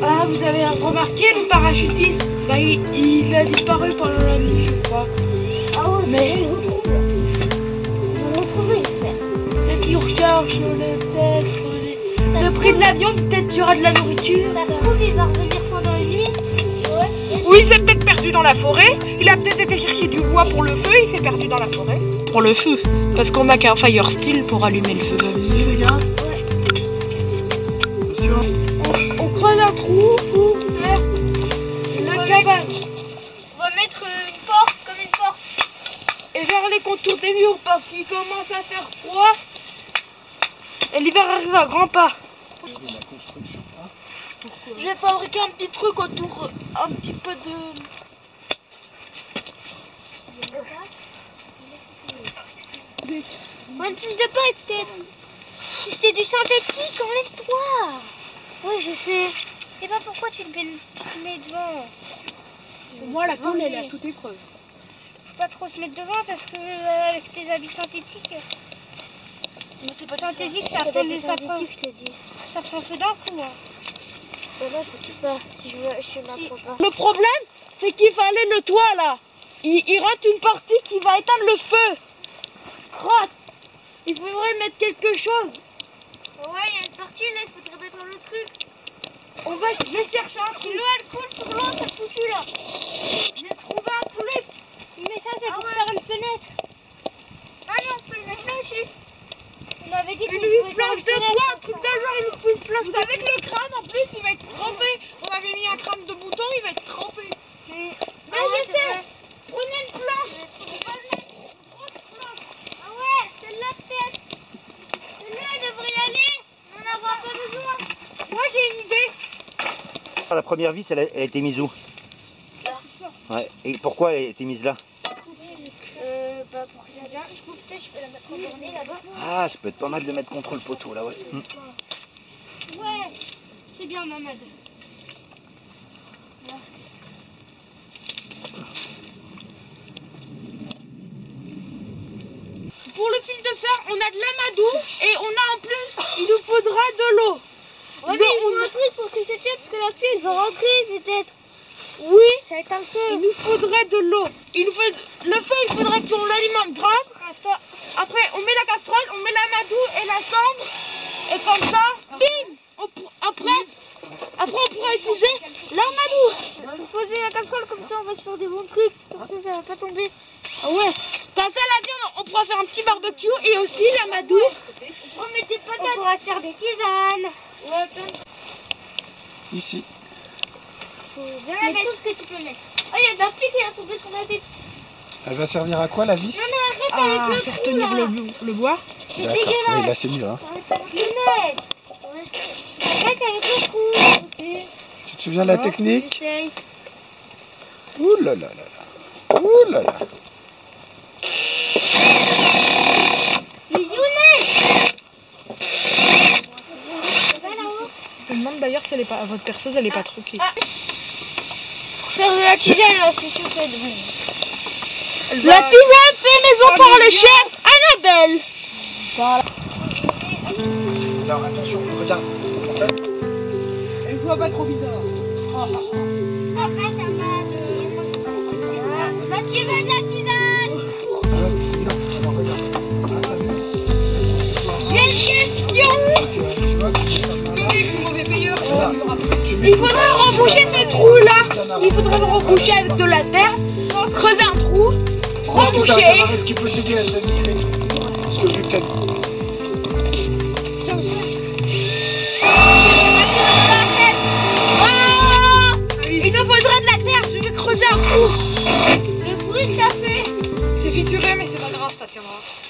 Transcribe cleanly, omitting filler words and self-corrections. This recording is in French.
Ah, vous avez remarqué le parachutiste? Bah, il a disparu pendant la nuit, je crois. Ah ouais, mais ils vous trouvent là. Ils vont retrouver, j'espère. Peut-être qu'ils recherchent le prix de l'avion, peut-être qu'il y aura de la nourriture. Ça se trouve, il va revenir pendant la nuit. Ouais. Oui, il s'est peut-être perdu dans la forêt. Il a peut-être été chercher du bois pour le feu, il s'est perdu dans la forêt. Pour le feu, parce qu'on n'a qu'un fire steel pour allumer le feu. On creuse un trou pour faire la cabane. On va mettre une porte, comme une porte. Et faire les contours des murs parce qu'il commence à faire froid. Et l'hiver arrive à grands pas. J'ai fabriqué un petit truc autour, un petit peu de... Une tige de paille peut-être. C'est du synthétique, enlève-toi. Oui, je sais. Je sais pas pourquoi tu te mets devant. Pour moi, la tôle, elle a toute épreuve. Faut pas trop se mettre devant parce que avec tes habits synthétiques. Mais c'est pas synthétique, ça prend des synthétiques, je te dis. Ça prend feu d'un coup, moi. Là, je sais pas si je m'apprends pas. Le problème, c'est qu'il fallait le toit là. Il rate une partie qui va éteindre le feu. Rate. Il faudrait mettre quelque chose. Ouais, il y a une partie là, il faudrait mettre le truc. Je vais chercher un Si truc. l'eau elle coule sur l'eau, c'est foutu là. J'ai trouvé un truc. Mais ça, c'est pour faire une fenêtre. Ah non, on peut le mettre là aussi. On avait dit qu'on pouvait Une faire planche une de fenêtre. bois, un truc d'un genre, il nous faut une planche. Vous savez que le crâne, en plus, il va être trempé. On avait mis un crâne de mouton, il va être trempé. Mais je c'est sais. vrai. Prenez une planche. On va le mettre. Une grosse planche. Ah ouais, celle-là peut-être. Celle-là, elle devrait y aller. On n'en aura pas besoin. Moi, j'ai une idée. La première vis, elle a été mise où? Ouais. Et pourquoi elle a été mise là? Bah pour que ça vienne, peut-être je peux la mettre en bornée là-bas. Ah, ça peut être pas mal de mettre contre le poteau là, ouais. Ouais, c'est bien Mamad. Pour le fil de fer, on a de l'amadou et on a en plus, il nous faudra de l'eau. Ouais, mais il faut un truc pour que ça tienne parce que la pluie elle va rentrer peut-être. Oui, Ça va être un il feu. nous faudrait de l'eau. Le feu, il faudrait qu'on l'alimente grave. Après, on met la casserole, on met l'amadou et la cendre. Et comme ça, bim, après, on pourra utiliser l'amadou. Il faut poser la casserole comme ça, on va se faire des bons trucs. Comme ça, ça va pas tomber. Ah ouais, comme ça, la viande, on pourra faire un petit barbecue et aussi l'amadou. On met des patates. On pourra faire des tisanes. Ici. Faut bien la mettre. Tout ce que tu peux mettre. Oh, il y a de la pluie qui est tombée sur la tête. Elle va servir à quoi la vis? Non, mais arrête avec le Faire trou tenir là. le bois. C'est D'accord, dégueulasse. oui, là c'est mieux. Hein. Arrête avec le trou. Ok. Tu te souviens de la technique? J'essaye. Ouh là là là là. Ouh là là. Mais Younes! C'est pas là-haut. Je me demande d'ailleurs si votre perceuse, elle est pas truquée. Faire de la tisane là, c'est sûr que ça va être bon. La tisane fait maison par le chef Annabelle. Alors attention, regarde. Elle soit pas trop bizarre. Arrête, Ahmad. Là, qui veut de la tisane? J'ai une question. Il faudrait reboucher ce trou là. Il faudrait le reboucher avec de la terre, creuser un trou, reboucher. Qui peut t'aider à t'améliorer? Parce que vu que t'as... Il nous faudrait de la terre. Je vais creuser un trou. Le bruit que ça fait. C'est fissuré mais c'est pas grave, ça tiendra.